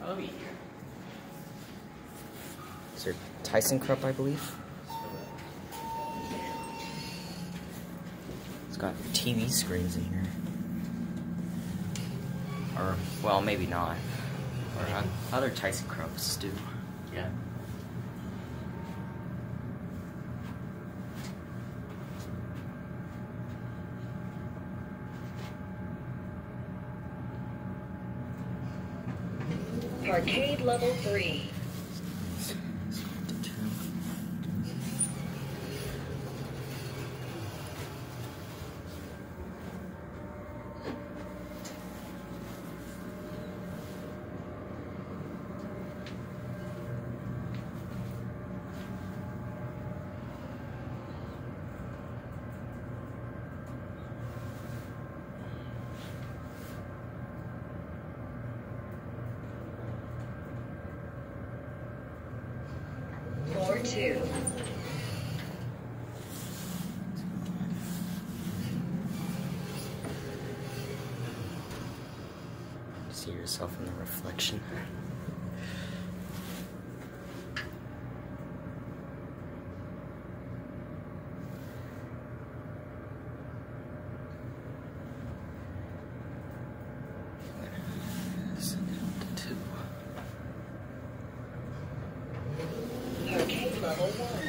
Hubby. Is there ThyssenKrupp, I believe? It's got TV screens in here. Or, well, maybe not. Or other ThyssenKrupps do. Yeah. Parkade level 3. Floor 2. See yourself in the reflection. Parkade level 1.